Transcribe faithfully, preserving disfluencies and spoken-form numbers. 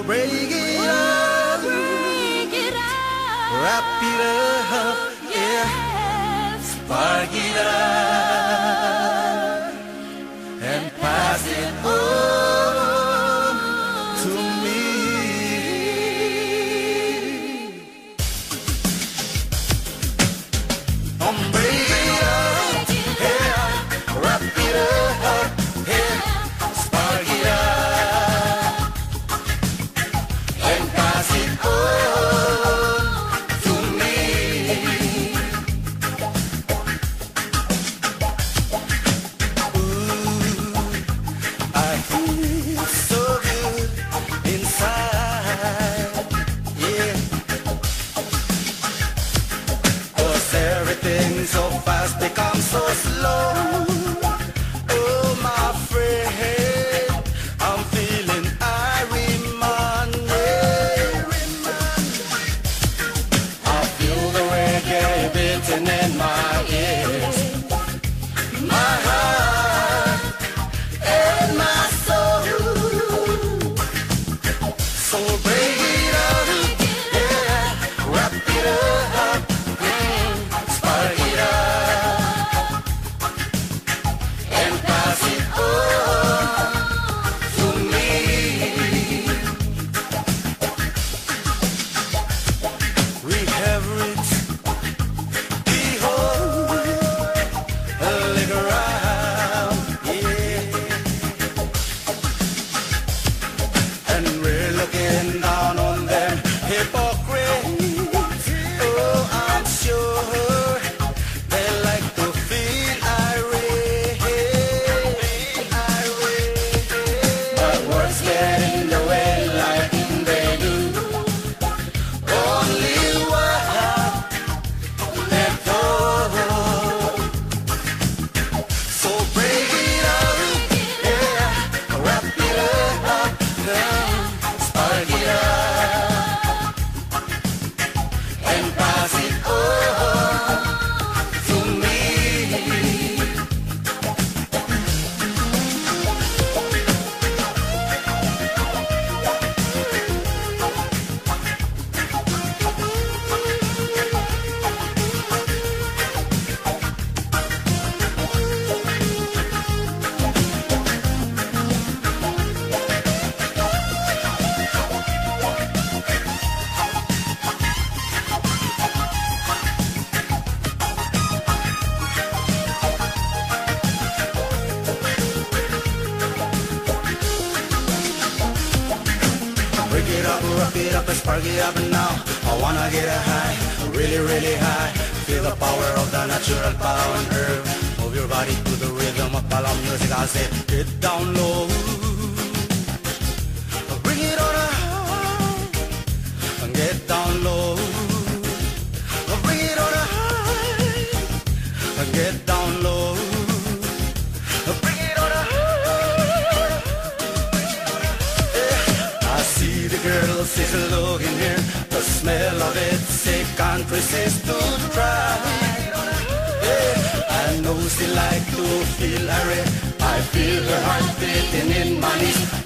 break it up, break it up, wrap it up, yeah, spark it up, and pass it on to me. Um, break it up, yeah, wrap it up, yeah, spark it up. So fast become so slow. Oh my friend, I'm feeling Iron I feel the reggae beating in my ears, my heart and my soul. So break it up, yeah, wrap it up, spark it up. Break it up, wrap it up, and spark it up now. I wanna get a high, really, really high. Feel the power of the natural power on earth. Move your body to the rhythm of Palo music. I say, get down low. Bring it on high, and get down low. Bring it on high, and get down low. Bring it on high. See the girls is looking here. The smell of it, sick and resist to try. Yeah, I know she like to feel her. I feel her heart beating in my knees.